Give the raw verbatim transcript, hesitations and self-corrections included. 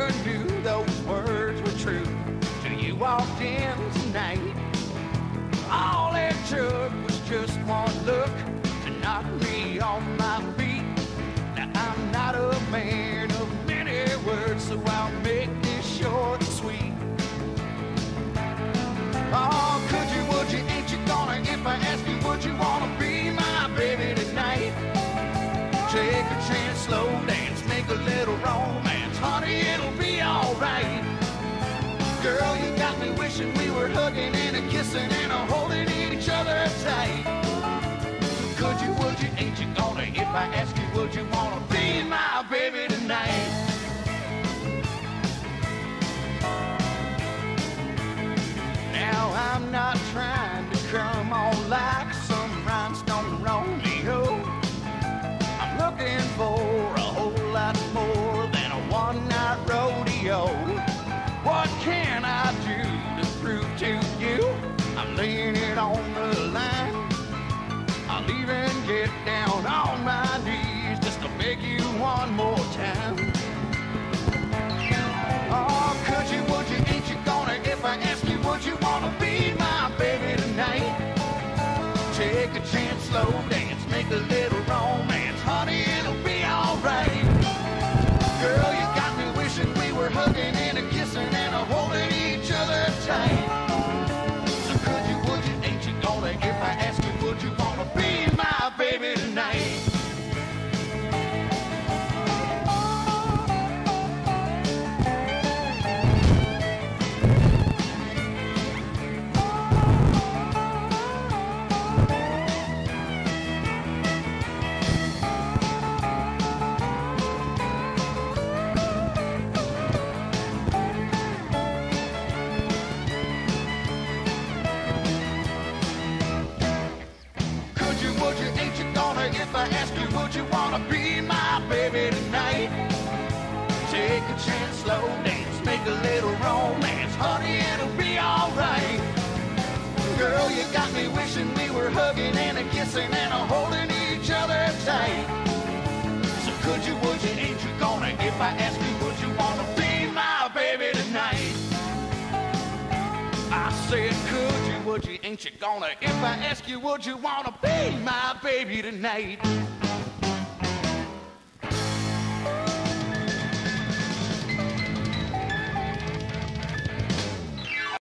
never knew those words were true till you walked in tonight. All it took was just one look to knock me on my feet. Now I'm not a man of many words, so I'll make this short and sweet. Oh, could you, would you, ain't you gonna, if I ask you, would you wanna be my baby tonight? Take a chance, slow dance, make a little romance, honey, it'll be alright. Girl, you got me wishing we were hugging and a kissing and a holding each other tight. Could you, would you, ain't you gonna, if I ask you, would you wanna be my baby tonight? Now I'm not trying to come on like some rhinestone Romeo. I'm looking for a whole lot more than a one-night rodeo. What can I do to prove to you I'm laying it on the line? I'll even get down on my knees just to beg you one more time. Oh, could you, would you, ain't you gonna, if I ask you, would you wanna be my baby tonight? Take a chance, slow dance, make a little romance, honey, it'll be alright. Girl, you got me wishing we were hugging and a kissing and a holding each other tight. So could you, would you, ain't you gonna, if I ask you, would you wanna be my baby tonight? If I ask you, would you wanna be my baby tonight? Take a chance, slow dance, make a little romance, honey, it'll be alright. Girl, you got me wishing we were hugging and a kissing and a holding each other tight. So could you, would you, ain't you gonna, if I ask you, would you wanna be my baby tonight? I said, could you, would you, ain't you gonna, if I ask you, would you wanna be my baby tonight?